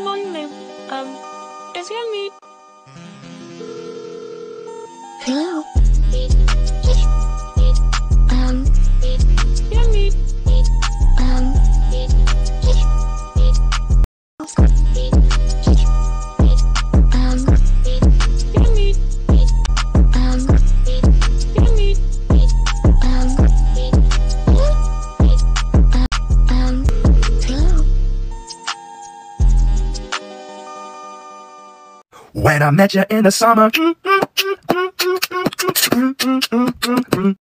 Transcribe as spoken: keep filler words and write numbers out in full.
Morning, ma'am. Um, does he have me? Hello. Um. You have me? Um. Um, you have me? Um. You have me? Um. Um. Hello. When I met you in the summer,